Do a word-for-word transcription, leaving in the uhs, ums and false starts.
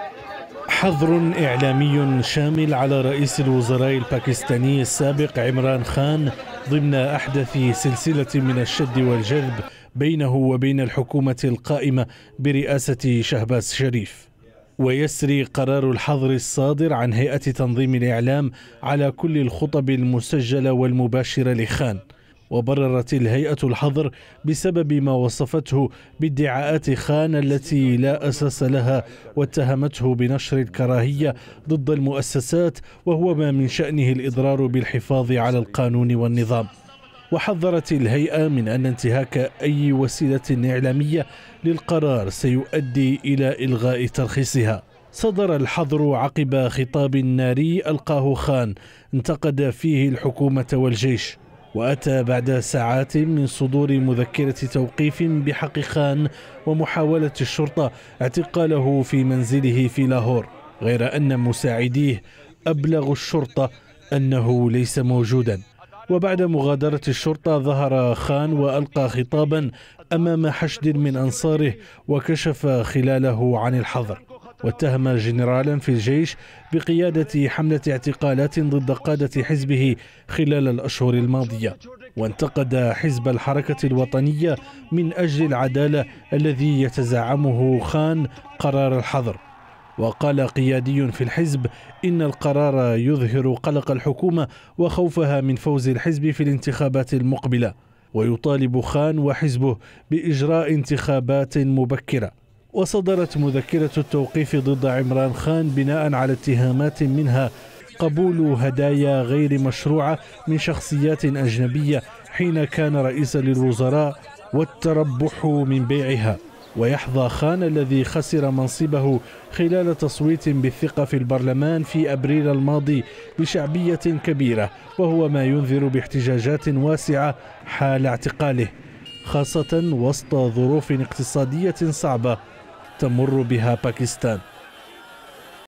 حظر إعلامي شامل على رئيس الوزراء الباكستاني السابق عمران خان ضمن أحدث سلسلة من الشد والجذب بينه وبين الحكومة القائمة برئاسة شهباز شريف. ويسري قرار الحظر الصادر عن هيئة تنظيم الإعلام على كل الخطب المسجلة والمباشرة لخان. وبررت الهيئة الحظر بسبب ما وصفته بادعاءات خان التي لا أساس لها، واتهمته بنشر الكراهية ضد المؤسسات، وهو ما من شأنه الإضرار بالحفاظ على القانون والنظام. وحذرت الهيئة من أن انتهاك أي وسيلة إعلامية للقرار سيؤدي إلى إلغاء ترخيصها. صدر الحظر عقب خطاب ناري ألقاه خان انتقد فيه الحكومة والجيش، وأتى بعد ساعات من صدور مذكرة توقيف بحق خان ومحاولة الشرطة اعتقاله في منزله في لاهور، غير أن مساعديه أبلغوا الشرطة أنه ليس موجودا. وبعد مغادرة الشرطة ظهر خان وألقى خطابا أمام حشد من أنصاره وكشف خلاله عن الحظر، واتهم جنرالا في الجيش بقيادة حملة اعتقالات ضد قادة حزبه خلال الأشهر الماضية، وانتقد حزب الحركة الوطنية من أجل العدالة الذي يتزعمه خان قرار الحظر. وقال قيادي في الحزب إن القرار يظهر قلق الحكومة وخوفها من فوز الحزب في الانتخابات المقبلة، ويطالب خان وحزبه بإجراء انتخابات مبكرة. وصدرت مذكرة التوقيف ضد عمران خان بناء على اتهامات منها قبول هدايا غير مشروعة من شخصيات أجنبية حين كان رئيسا للوزراء والتربح من بيعها. ويحظى خان الذي خسر منصبه خلال تصويت بالثقة في البرلمان في أبريل الماضي بشعبية كبيرة، وهو ما ينذر باحتجاجات واسعة حال اعتقاله، خاصة وسط ظروف اقتصادية صعبة تمر بها باكستان.